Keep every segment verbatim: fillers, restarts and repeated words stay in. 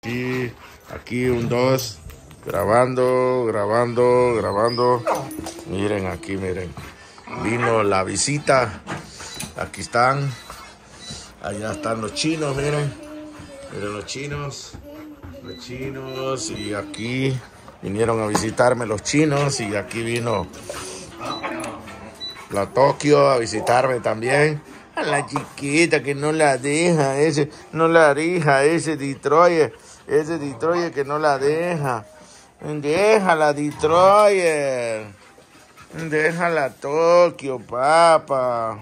Aquí, aquí un dos. Grabando, grabando, grabando. Miren aquí, miren. Vino la visita. Aquí están. Allá están los chinos, miren. Miren los chinos. Los chinos. Y aquí vinieron a visitarme los chinos. Y aquí vino la Tokio a visitarme también. A la chiquita que no la deja. Ese, no la deja. Ese Detroit. Ese Detroit que no la deja. Déjala, Detroit. Déjala, Tokio, papá.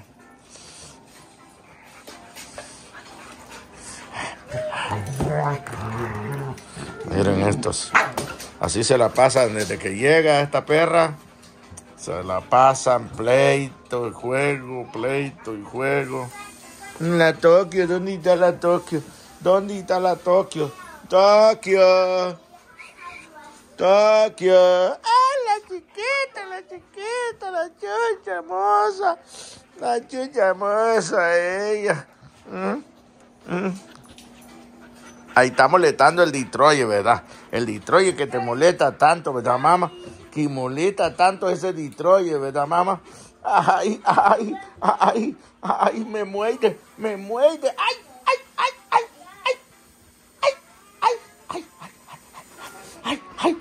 Miren estos. Así se la pasan desde que llega esta perra. Se la pasan pleito y juego, pleito y juego. La Tokio, ¿dónde está la Tokio? ¿Dónde está la Tokio? Tokio. Tokio. ¡Ah, la chiquita, la chiquita, la chucha hermosa! La chucha hermosa, ella. ¿Mm? ¿Mm? Ahí está molestando el Detroit, ¿verdad? El Detroit que te molesta tanto, ¿verdad, mamá? Que molesta tanto ese Detroit, ¿verdad, mamá? Ay, ay, ay, ay, me muerde, me muerde. Ay, ay, ay, ay, ay, ay, ay, ay, ay, ay,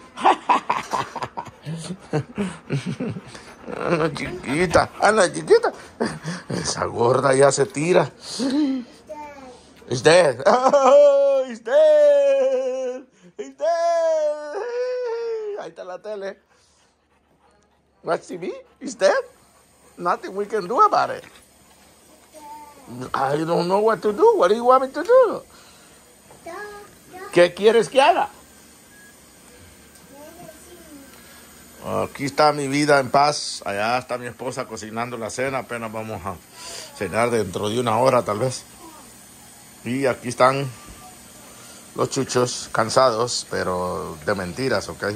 ay. Ana chiquita, Ana chiquita. Esa gorda ya se tira. It's dead. Oh, it's dead. It's dead. Ahí está la tele. Watch T V. It's dead. Nothing we can do about it. I don't know what to do. What do you want me to do? ¿Qué quieres que haga? Aquí está mi vida en paz. Allá está mi esposa cocinando la cena. Apenas vamos a cenar dentro de una hora tal vez. Y aquí están los chuchos cansados, pero de mentiras, ¿ok?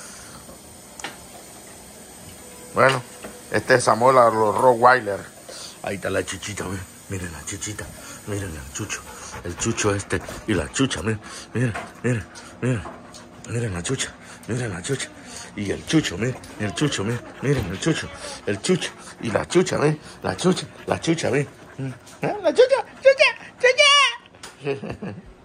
Bueno, este es amor a los Rottweiler. Ahí está la chuchita, miren, miren la chuchita, miren el chucho, el chucho este y la chucha, miren, miren, miren, miren, miren la chucha, miren la chucha. Y el chucho, miren, el chucho, miren, miren el chucho, el chucho y la chucha, miren, la chucha, la chucha, miren, la chucha, chucha, chucha.